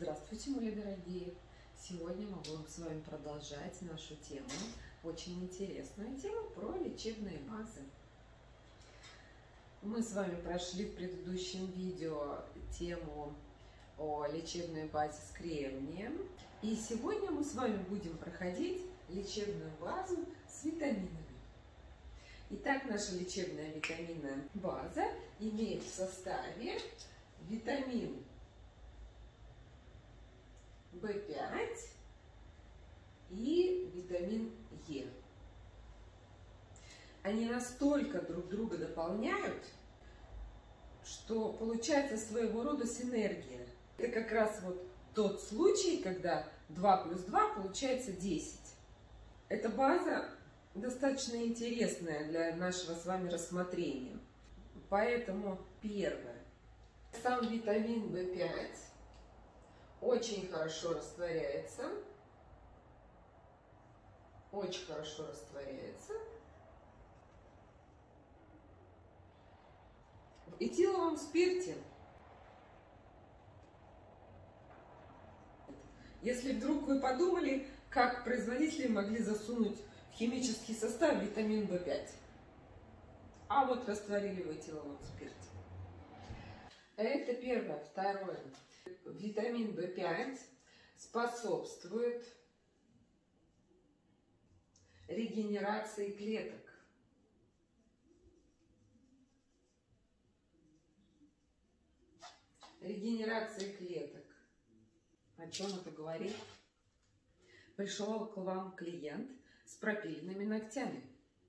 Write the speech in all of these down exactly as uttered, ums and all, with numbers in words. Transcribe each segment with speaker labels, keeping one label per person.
Speaker 1: Здравствуйте, мои дорогие! Сегодня мы будем с вами продолжать нашу тему, очень интересную тему про лечебные базы. Мы с вами прошли в предыдущем видео тему о лечебной базе с кремнием. И сегодня мы с вами будем проходить лечебную базу с витаминами. Итак, наша лечебная витаминная база имеет в составе витамин бэ пять и витамин Е. Они настолько друг друга дополняют, что получается своего рода синергия. Это как раз вот тот случай, когда два плюс два получается десять. Эта база достаточно интересная для нашего с вами рассмотрения. Поэтому первое. Сам витамин бэ пять очень хорошо растворяется. Очень хорошо растворяется в этиловом спирте. Если вдруг вы подумали, как производители могли засунуть в химический состав витамин бэ пять, а вот растворили в этиловом спирте. Это первое. Второе. Витамин бэ пять способствует регенерации клеток. Регенерации клеток. О чем это говорит? Пришел к вам клиент с пропиленными ногтями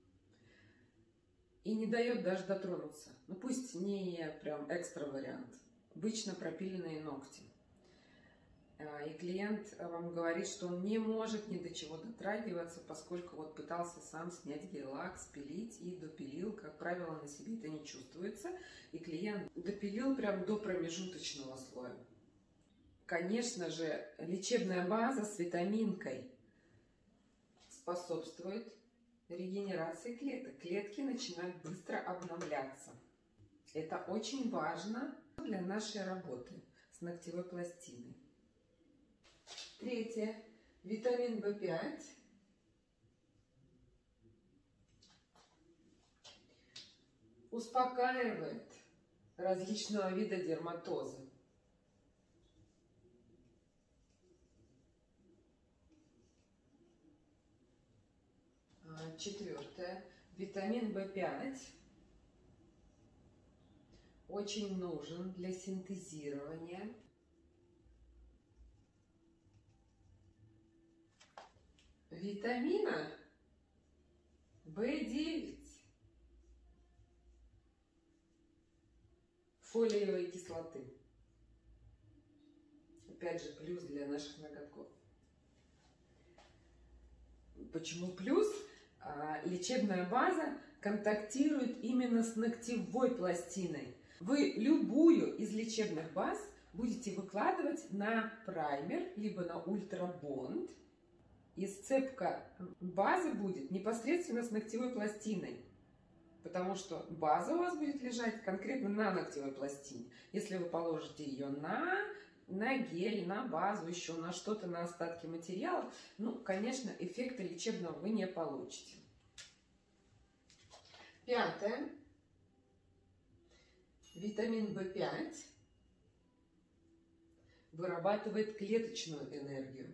Speaker 1: и не дает даже дотронуться. Ну пусть не прям экстра вариант. Обычно пропиленные ногти. И клиент вам говорит, что он не может ни до чего дотрагиваться, поскольку вот пытался сам снять гель-лак, спилить и допилил. Как правило, на себе это не чувствуется. И клиент допилил прям до промежуточного слоя. Конечно же, лечебная база с витаминкой способствует регенерации клеток. Клетки начинают быстро обновляться. Это очень важно для нашей работы с ногтевой пластиной. Третье. Витамин бэ пять успокаивает различного вида дерматозы. Четвертое. Витамин бэ пять очень нужен для синтезирования витамина бэ девять, фолиевой кислоты. Опять же, плюс для наших ноготков. Почему плюс? Лечебная база контактирует именно с ногтевой пластиной. Вы любую из лечебных баз будете выкладывать на праймер, либо на ультрабонд. И сцепка базы будет непосредственно с ногтевой пластиной. Потому что база у вас будет лежать конкретно на ногтевой пластине. Если вы положите ее на, на гель, на базу, еще на что-то, на остатки материала, ну, конечно, эффекта лечебного вы не получите. Пятое. Витамин бэ пять вырабатывает клеточную энергию.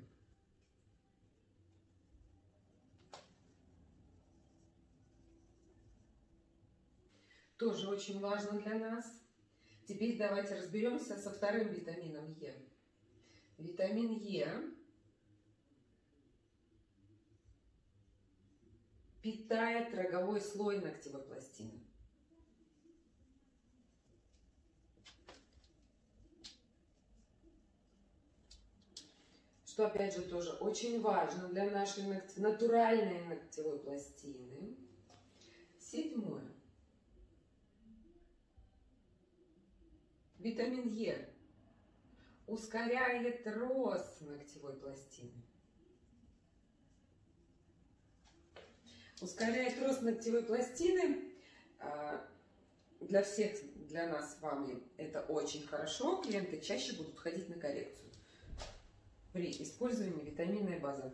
Speaker 1: Тоже очень важно для нас. Теперь давайте разберемся со вторым витамином Е. Витамин Е питает роговой слой ногтевой пластины. Что, опять же, тоже очень важно для нашей ногте... натуральной ногтевой пластины. Седьмое. Витамин Е ускоряет рост ногтевой пластины. Ускоряет рост ногтевой пластины. Для всех, для нас с вами это очень хорошо. Клиенты чаще будут ходить на коррекцию. при использовании витаминной базы.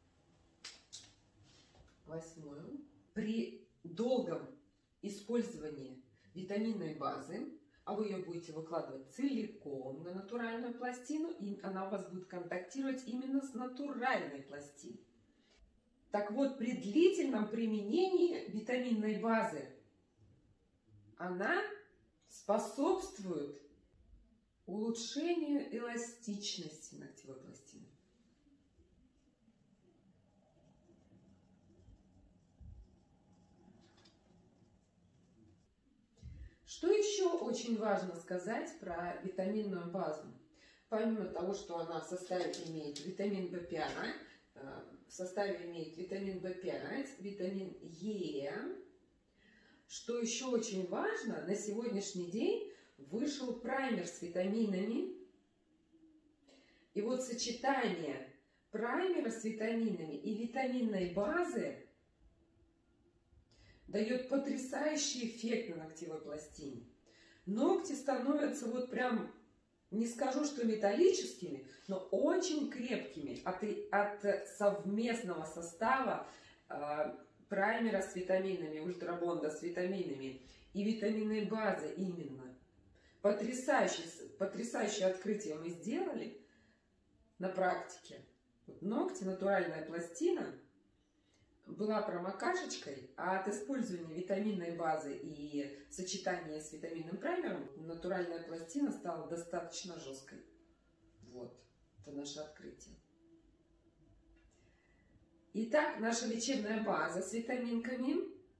Speaker 1: Восьмое. При долгом использовании витаминной базы, а вы ее будете выкладывать целиком на натуральную пластину, и она у вас будет контактировать именно с натуральной пластиной. Так вот, при длительном применении витаминной базы она способствует улучшению эластичности ногтевой пластины. Что еще очень важно сказать про витаминную базу? Помимо того, что она в составе имеет витамин вэ пять, в составе имеет витамин вэ пять, витамин Е, что еще очень важно, на сегодняшний день вышел праймер с витаминами. И вот сочетание праймера с витаминами и витаминной базы дает потрясающий эффект на ногтевой пластине. Ногти становятся вот прям, не скажу, что металлическими, но очень крепкими от, от совместного состава э, праймера с витаминами, ультрабонда с витаминами и витаминной базы именно. Потрясающее, потрясающее открытие мы сделали на практике. Вот ногти, натуральная пластина была промокашечкой, а от использования витаминной базы и сочетания с витаминным праймером натуральная пластина стала достаточно жесткой. Вот, это наше открытие. Итак, наша лечебная база с витаминками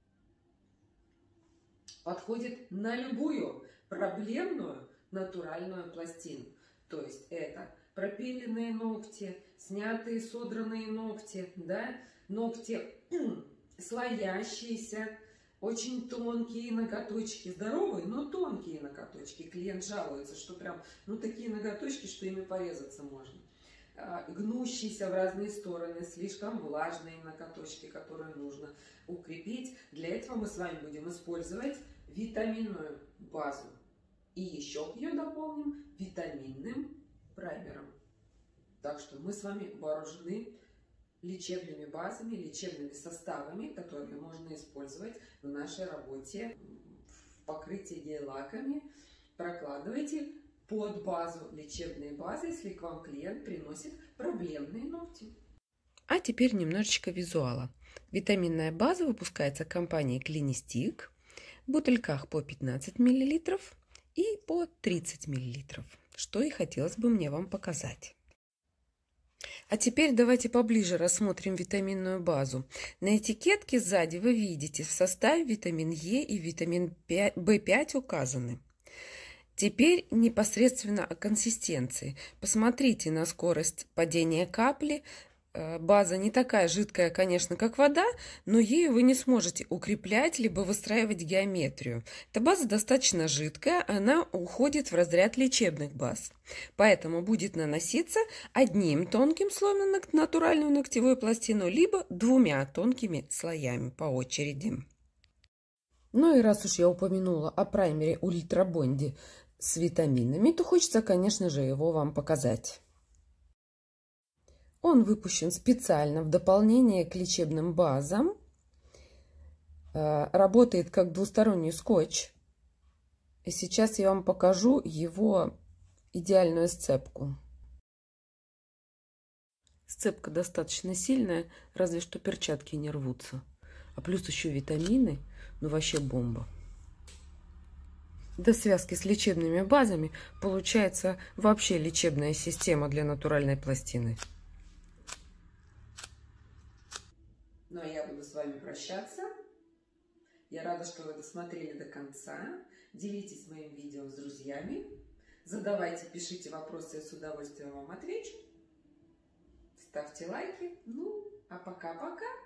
Speaker 1: подходит на любую проблемную натуральную пластину. То есть это пропиленные ногти, снятые, содранные ногти, да, ногти слоящиеся, очень тонкие ноготочки, здоровые, но тонкие ноготочки. Клиент жалуется, что прям, ну, такие ноготочки, что ими порезаться можно. Гнущиеся в разные стороны, слишком влажные ноготочки, которые нужно укрепить. Для этого мы с вами будем использовать витаминную базу. И еще ее дополним витаминным праймером. Так что мы с вами вооружены лечебными базами, лечебными составами, которые можно использовать в нашей работе в покрытии гель-лаками. Прокладывайте под базу лечебные базы, если к вам клиент приносит проблемные ногти.
Speaker 2: А теперь немножечко визуала. Витаминная база выпускается компанией Клинистик в бутыльках по пятнадцать миллилитров и по тридцать миллилитров, что и хотелось бы мне вам показать. А теперь давайте поближе рассмотрим витаминную базу. На этикетке сзади вы видите, в составе витамин Е и витамин вэ пять указаны. Теперь непосредственно о консистенции. Посмотрите на скорость падения капли. База не такая жидкая, конечно, как вода, но ею вы не сможете укреплять либо выстраивать геометрию. Эта база достаточно жидкая, она уходит в разряд лечебных баз. Поэтому будет наноситься одним тонким слоем на натуральную ногтевую пластину, либо двумя тонкими слоями по очереди. Ну и раз уж я упомянула о праймере ультрабонде с витаминами, то хочется, конечно же, его вам показать. Он выпущен специально в дополнение к лечебным базам. Работает как двусторонний скотч. И сейчас я вам покажу его идеальную сцепку. Сцепка достаточно сильная, разве что перчатки не рвутся. А плюс еще витамины, ну вообще бомба. До связки с лечебными базами получается вообще лечебная система для натуральной пластины.
Speaker 1: Ну а я буду с вами прощаться. Я рада, что вы досмотрели до конца. Делитесь моим видео с друзьями. Задавайте, пишите вопросы, я с удовольствием вам отвечу. Ставьте лайки. Ну, а пока-пока.